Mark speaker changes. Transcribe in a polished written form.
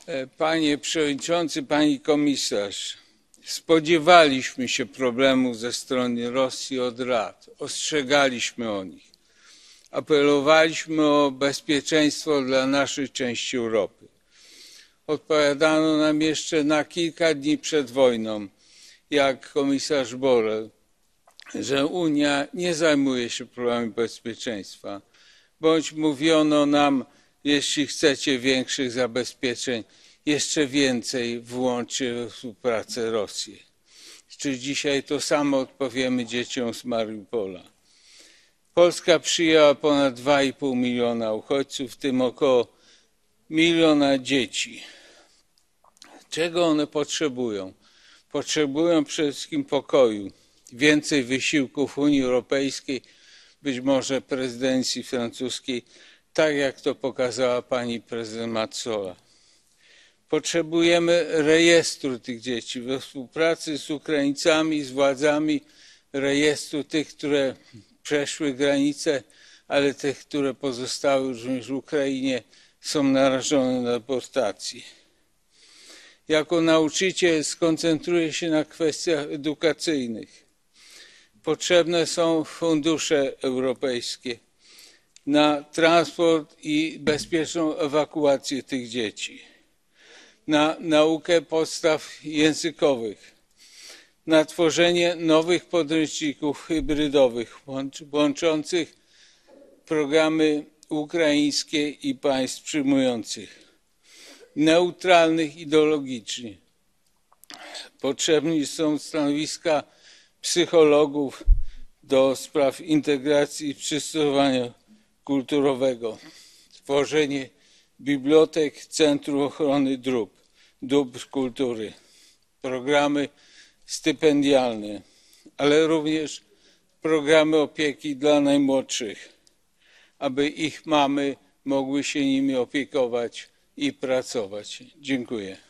Speaker 1: Panie Przewodniczący, Pani Komisarz, spodziewaliśmy się problemów ze strony Rosji od lat, ostrzegaliśmy o nich, apelowaliśmy o bezpieczeństwo dla naszej części Europy. Odpowiadano nam jeszcze na kilka dni przed wojną, jak komisarz Borrell, że Unia nie zajmuje się problemami bezpieczeństwa, bądź mówiono nam, jeśli chcecie większych zabezpieczeń, jeszcze więcej włączcie we współpracę Rosję. Czy dzisiaj to samo odpowiemy dzieciom z Mariupola? Polska przyjęła ponad 2,5 miliona uchodźców, w tym około 1 miliona dzieci. Czego one potrzebują? Potrzebują przede wszystkim pokoju, więcej wysiłków Unii Europejskiej, być może prezydencji francuskiej, tak jak to pokazała pani prezydent Metsola. Potrzebujemy rejestru tych dzieci we współpracy z Ukraińcami, z władzami, rejestru tych, które przeszły granicę, ale tych, które pozostały również w Ukrainie, są narażone na deportację. Jako nauczyciel skoncentruję się na kwestiach edukacyjnych. Potrzebne są fundusze europejskie na transport i bezpieczną ewakuację tych dzieci, na naukę podstaw językowych, na tworzenie nowych podręczników hybrydowych łączących programy ukraińskie i państw przyjmujących, neutralnych ideologicznie. Potrzebni są stanowiska psychologów do spraw integracji i przystosowania kulturowego, tworzenie bibliotek, centrum ochrony dóbr kultury, programy stypendialne, ale również programy opieki dla najmłodszych, aby ich mamy mogły się nimi opiekować i pracować. Dziękuję.